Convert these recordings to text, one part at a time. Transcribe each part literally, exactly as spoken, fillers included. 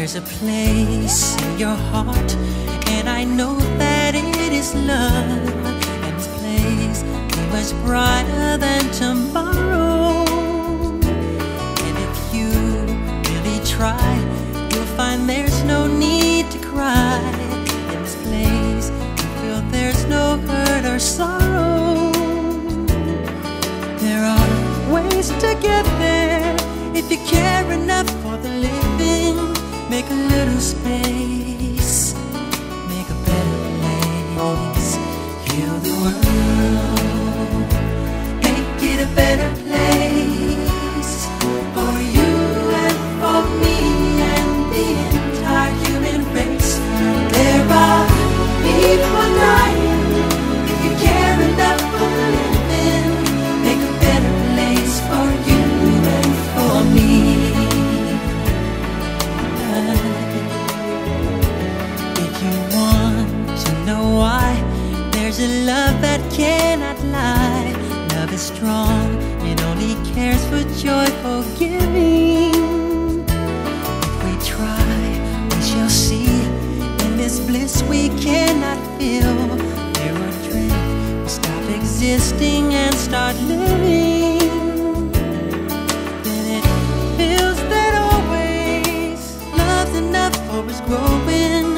There's a place in your heart, and I know that it is love. And this place is much brighter than tomorrow. And if you really try, you'll find there's no need to cry. In this place, you feel there's no hurt or sorrow. There are ways to get there if you care enough for the living. Make a little space, make a better place. Heal the world, make it a better place for you and for me and the entire human race. There are people dying. If you care enough for the living, make a better place for you and for me. There's a love that cannot lie. Love is strong, it only cares for joyful giving. If we try, we shall see. In this bliss we cannot feel. Fear or dread will stop existing and start living. Then it feels that always love's enough for us growing.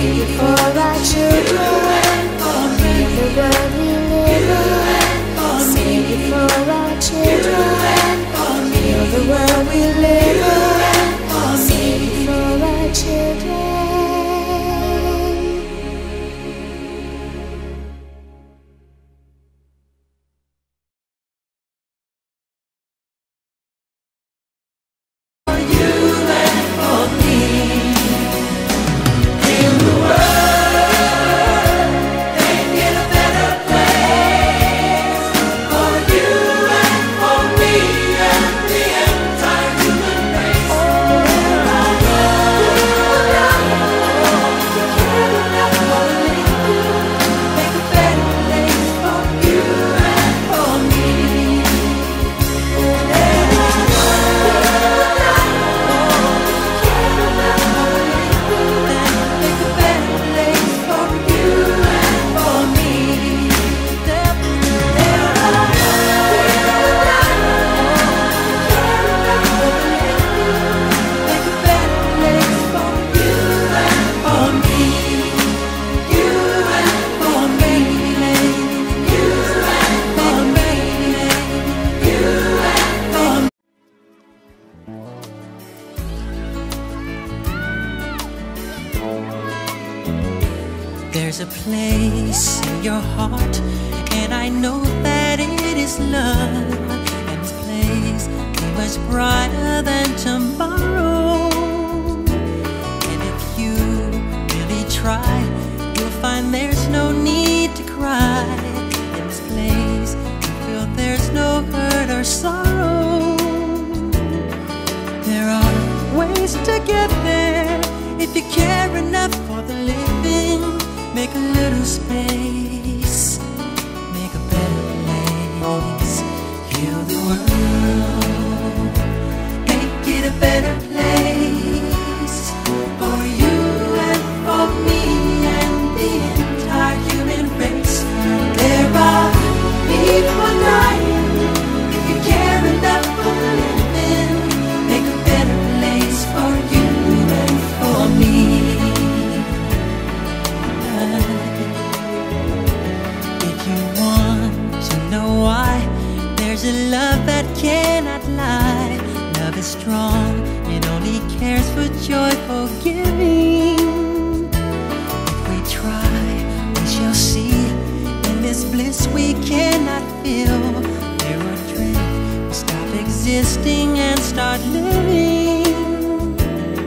For our children, for me, the world we live in, for children. There's a place in your heart, and I know that it is love. And this place is much brighter than tomorrow. And if you really try, you'll find there's no need to cry. In this place, you feel there's no hurt or sorrow. There are ways to get there if you care enough for the living. Make a little space, make a better place. Heal the world, make it a better place. For you and for me and the entire human race. There are people dying. If you care enough for the living, make a better place for you and for me. There's a love that cannot lie. Love is strong, it only cares for joyful giving. If we try, we shall see. In this bliss we cannot feel. There or drink, we stop existing and start living.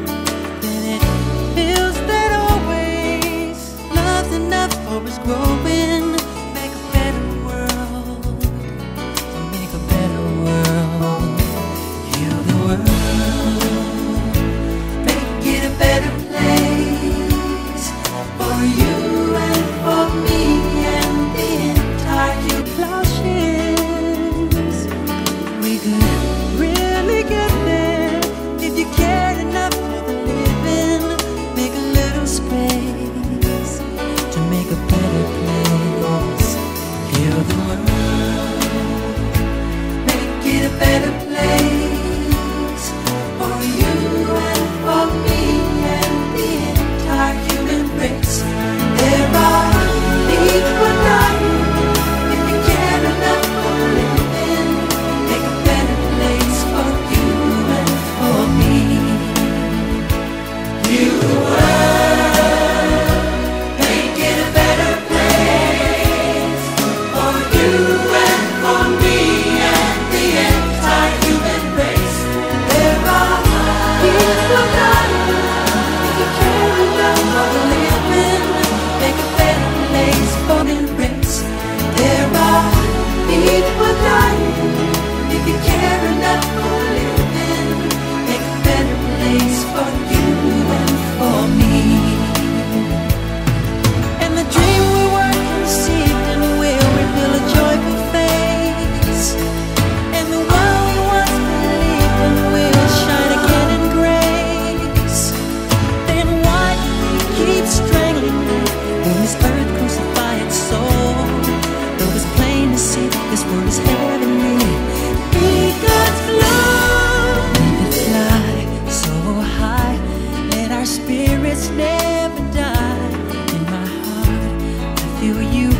Then it feels that always love's enough for us growing. Spirits never die. In my heart, I feel you